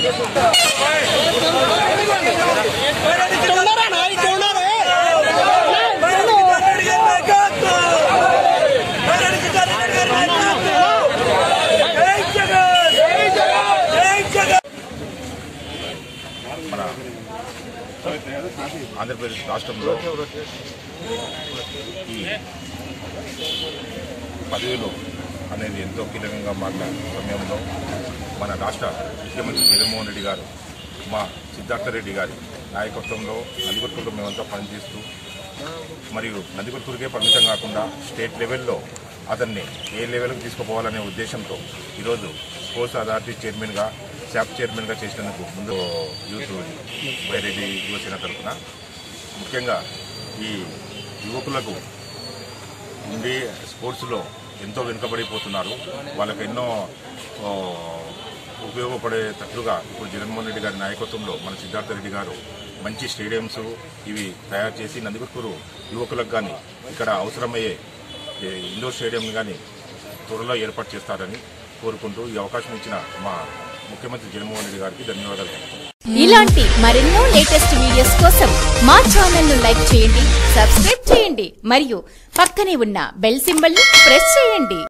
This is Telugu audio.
ఆంధ్రప్రదేశ్ రాష్ట్రంలో ఈ పదవులు అనేది ఎంతో కీలకంగా మారిన సమయంలో మన రాష్ట్ర ముఖ్యమంత్రి జగన్మోహన్ రెడ్డి గారు మా సిద్ధార్థ రెడ్డి గారి నాయకత్వంలో నందికొట్కూరులో మేమంతా పనిచేస్తూ మరియు నందికొట్కూరుకే పరిమితం కాకుండా స్టేట్ లెవెల్లో అతన్ని ఏ లెవెల్కి తీసుకుపోవాలనే ఉద్దేశంతో ఈరోజు స్పోర్ట్స్ అథారిటీ చైర్మన్గా శాప్ చైర్మన్గా చేసినందుకు ముందు యూత్ వైరెడ్డి యువసేన తరఫున ముఖ్యంగా ఈ యువకులకు ఉండి స్పోర్ట్స్లో ఎంతో వెనుకబడిపోతున్నారు. వాళ్ళకు ఎన్నో ఉపయోగపడేటట్లుగా ఇప్పుడు జగన్మోహన్ రెడ్డి గారి నాయకత్వంలో మన సిద్ధార్థ రెడ్డి గారు మంచి స్టేడియంస్ ఇవి తయారు చేసి నందికొట్కూరు యువకులకు కానీ ఇక్కడ అవసరమయ్యే ఇండోర్ స్టేడియం కానీ త్వరలో ఏర్పాటు చేస్తారని కోరుకుంటూ ఈ అవకాశం ఇచ్చిన మా ముఖ్యమంత్రి జగన్మోహన్ రెడ్డి గారికి ధన్యవాదాలు. ఇలాంటి మరెన్నో లేటెస్ట్ వీడియోస్ కోసం మా ఛానల్ ను లైక్ చేయండి, సబ్స్క్రైబ్ చేయండి మరియు పక్కనే ఉన్న బెల్ సింబల్ ను ప్రెస్ చేయండి.